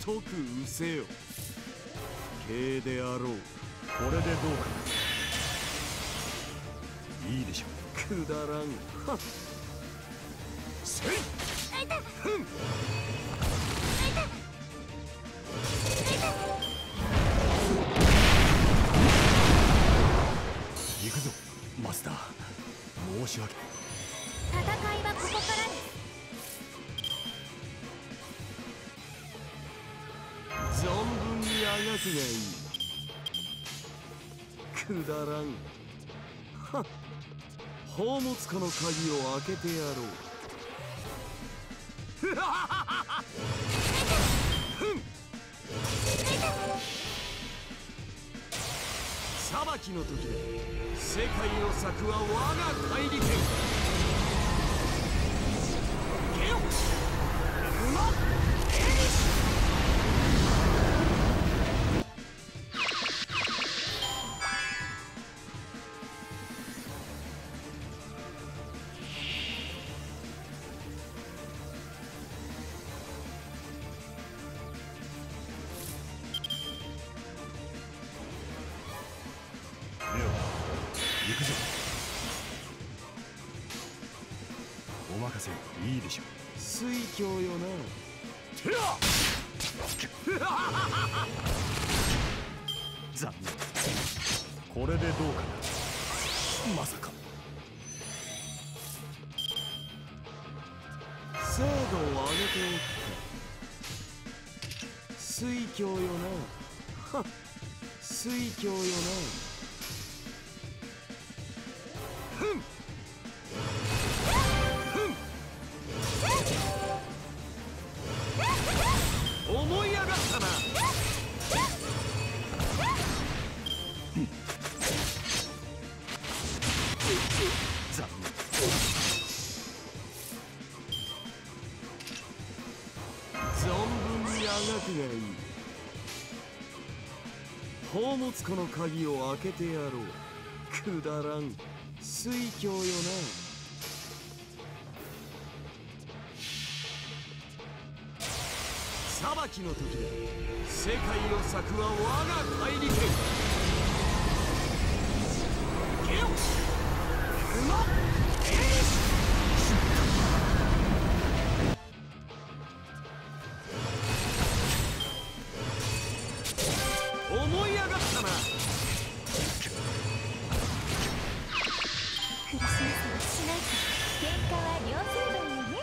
即失せよ。敬であろう。これでどうかな。いいでしょう。くだらん。はっ。せい。ふん。行くぞマスター。申し訳。 戦いはここからです。 存分にあがくがいい。くだらん。はっ。宝物庫の鍵を開けてやろう。ふはははは。ふん。裁きの時で世界を裂くは我が怪力。ゲオウマエリス。行くぞ。お任せいいでしょう。水郷よな。残念。これでどうかな。まさか。精度を上げておくか。水郷よな。はっ。水郷よな。ふん。思い上がったな。残念。存分にあがくがいい。宝物庫の鍵を開けてやろう。くだらん。水郷よな。裁きの時で世界を裂くは我が怪力。ゲオウマエリス。思い上がったな。 苦しませはしないから。喧嘩は両成敗よね。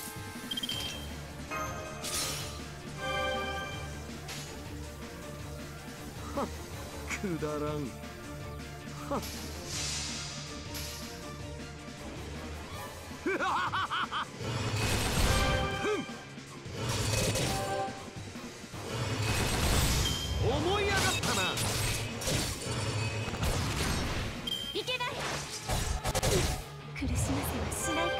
はっ。くだらん。はっ。ふはははは。ふん。思い上がったな。 いけない。苦しませはしないから。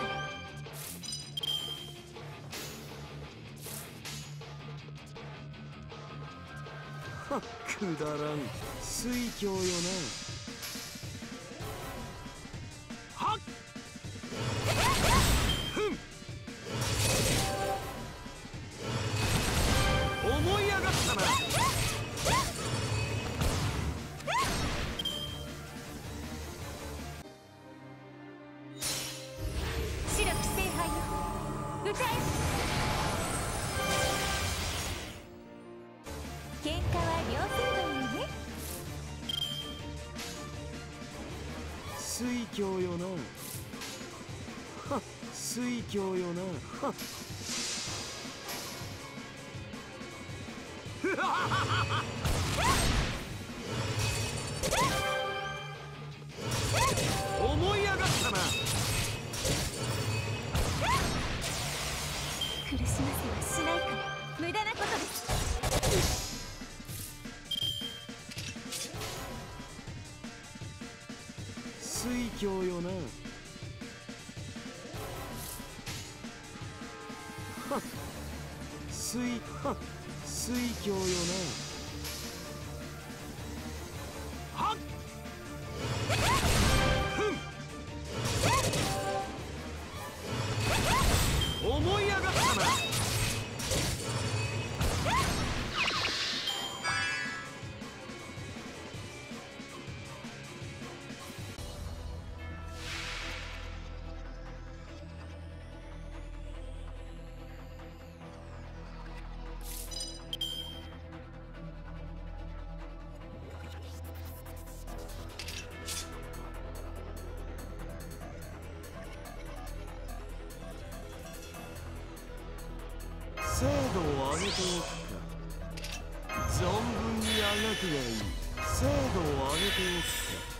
はっ。くだらん。水郷よな。はっ。ふん。思い上がったな。 白き聖杯よ歌え。喧嘩は両成敗よね。 水郷よな。はっ。水郷よな。はっ。ふはははは。思い上がったな。 苦しませはしないから無駄なことです。 水郷よな。はっ。はっ。水郷よな。はっ。ふん。思い上がったな。 精度を上げておくか。存分にあがくがいい。精度を上げておくか。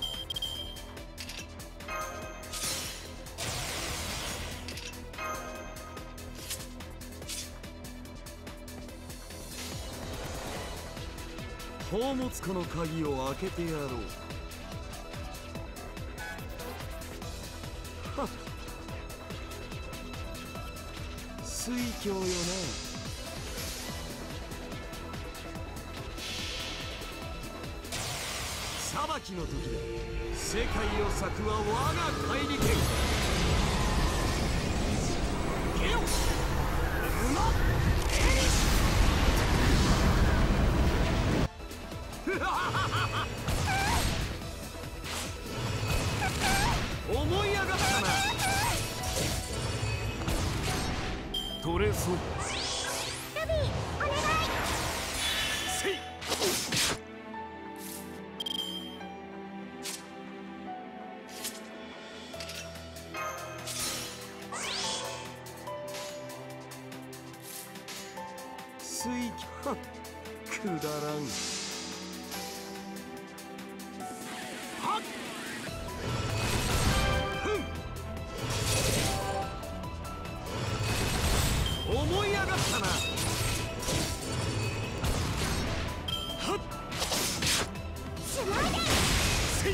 宝物庫の鍵を開けてやろう。はっ、水郷よな。裁きの時だ。世界を裂くは我が怪力剣。ゲオルマエリス。思い上がったな。取れそう。 ルビーお願い。 せい。水はくだらん。はっ、思い上がったな。はっ、 しないで。 せい。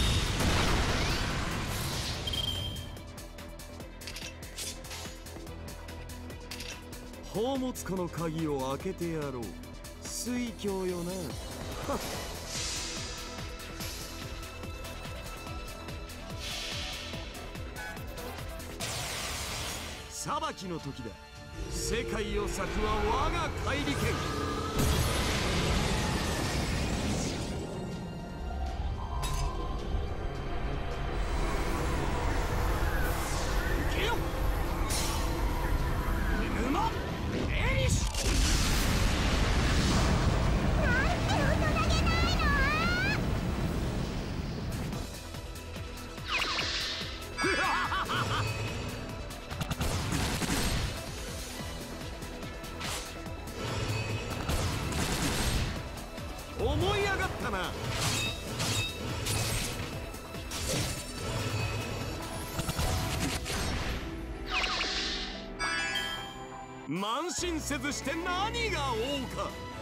宝物庫の鍵を開けてやろう。水郷よな。はっ、裁きの時だ。世界を裂くは我が怪力剣。ゲオルマエリス。 なんて大人げないの。 思い上がったな。慢心せずして何が王か。